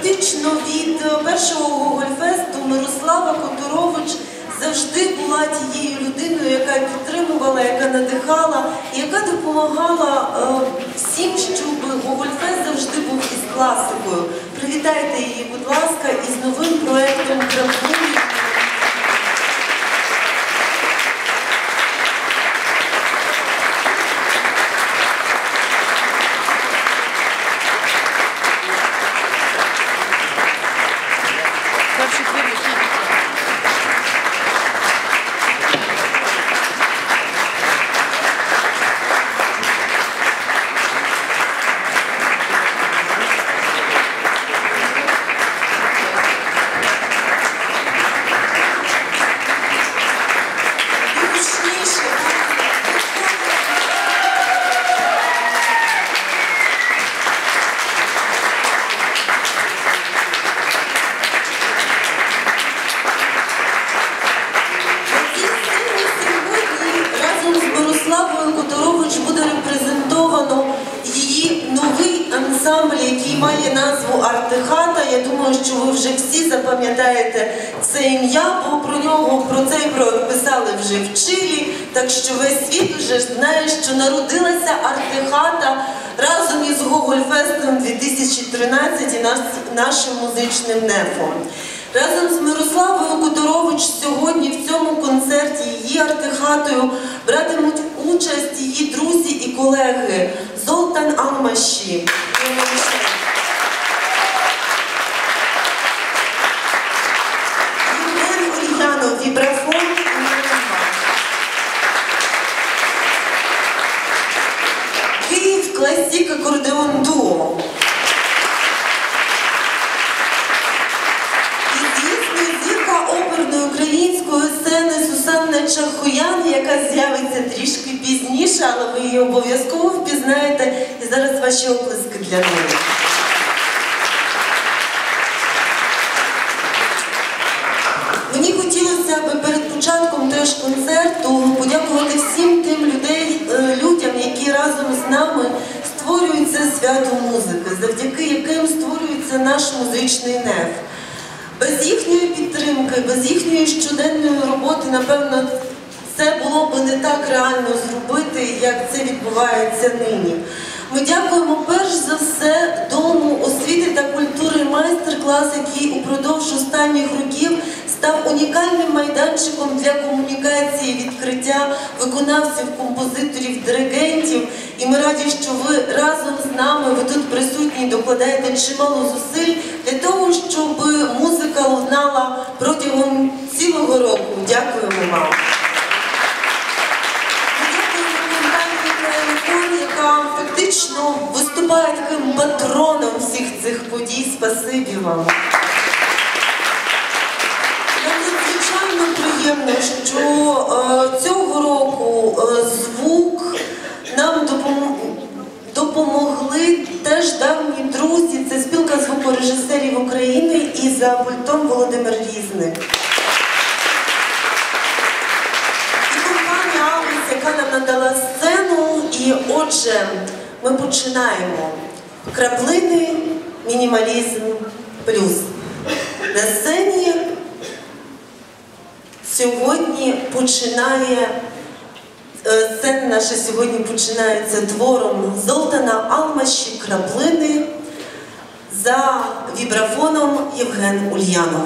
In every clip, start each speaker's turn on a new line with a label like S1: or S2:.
S1: Фактично від першого Гогольфесту Мирослава Которович завжди була тією людиною, яка підтримувала, яка надихала, і яка допомагала всім, щоб Гогольфест завжди був із класикою. Привітайте її, будь ласка, із новим проєктом «Краплини». Буде репрезентовано її новий ансамбль, який має назву «Артехата». Я думаю, що ви вже всі запам'ятаєте це ім'я, бо про цей проект писали вже в Чилі, так що весь світ вже знає, що народилася «Артехата» разом із Гогольфестом 2013 і нашим музичним нефом. Разом з Мирославою Которович сьогодні в цьому концерті її «Артехатою» братимуть участь її друзі і колеги Золтан Алмаші, Євген Ульянов, вібрафон, Київ Класік акордеон дуо. Оперної української сцени Сусанна Чахоян, яка з'явиться трішки пізніше, але ви її обов'язково впізнаєте. І зараз ваші оплески для неї. Мені хотілося б перед початком теж концерту подякувати всім тим людям, які разом з нами створюють це свято музики, завдяки яким створюється наш музичний неф. Без їхньої підтримки, без їхньої щоденної роботи, напевно, це було б не так реально зробити, як це відбувається нині. Ми дякуємо перш за все Дому освіти та культури «Майстер-клас», який упродовж останніх років став унікальним майданчиком для комунікації, відкриття виконавців, композиторів, диригентів. І ми раді, що ви разом з нами, ви тут присутні, докладаєте чимало зусиль для того, щоб музика лунала протягом цілого року. Дякуємо вам. Яка фактично виступає таким патроном всіх цих подій. Спасибі вам. Надзвичайно приємно, що цього року звук нам допомогли теж давні друзі. Це спілка звукорежисерів України і за пультом Володимир Різник. І компанія «Аурус», яка нам надала сцену. І отже, ми починаємо. Краплини, мінімалізм, плюс. На сцені сьогодні сцена наша сьогодні починається твором Золтана Алмаші «Краплини», за вібрафоном Євген Ульянов.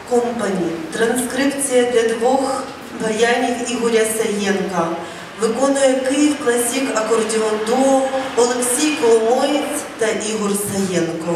S1: Компані. Транскрипція для двох баянів Ігоря Саєнка. Виконує Київ Класік акордіон дуо Олексій Коломоєць та Ігор Саєнко.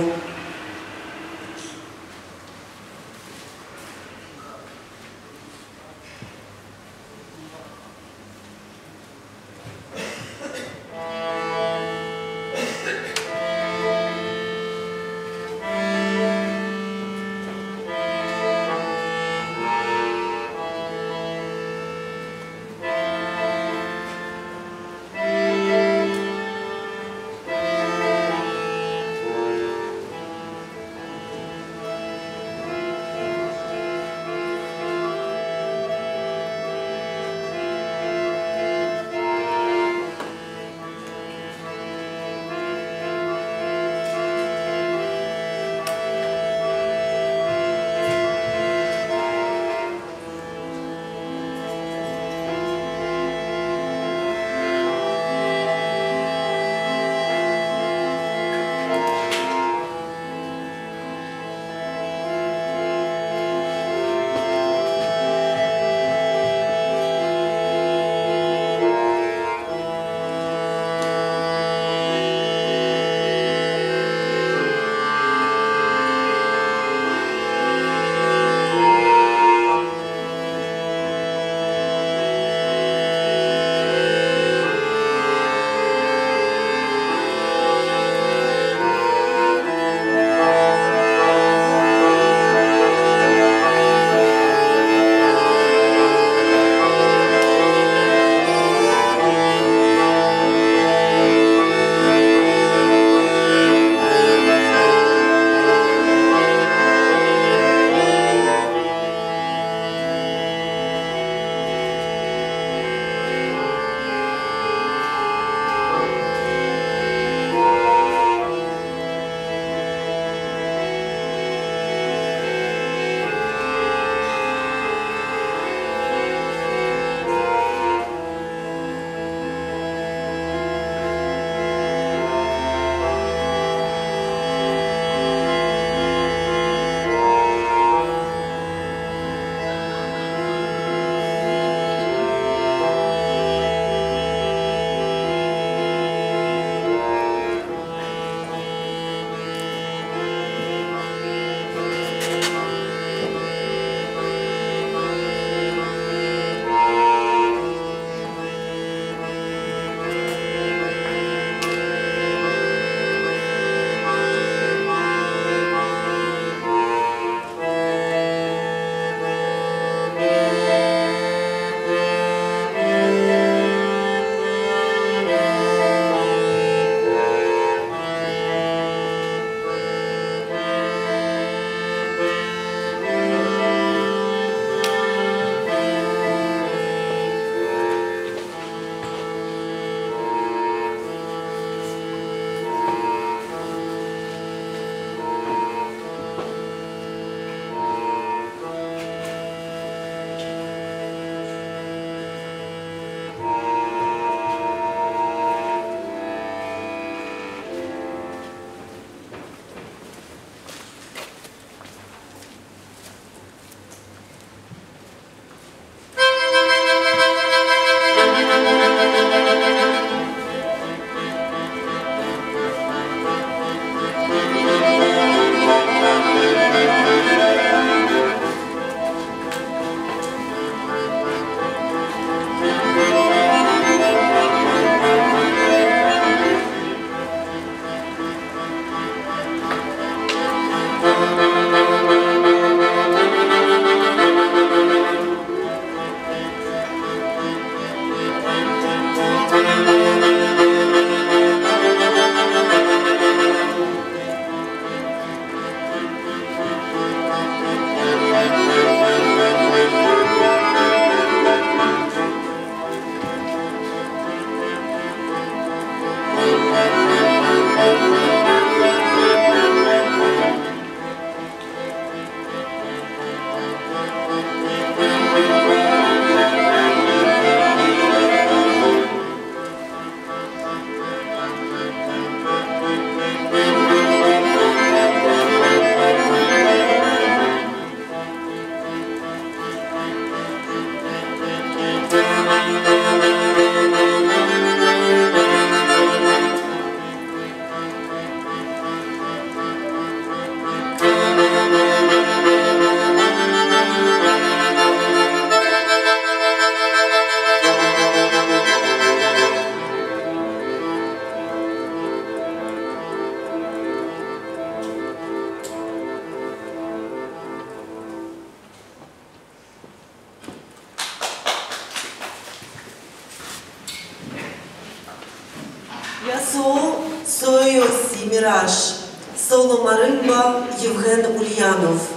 S1: Я soy Мираж. Соло маримба Євген Ульянов.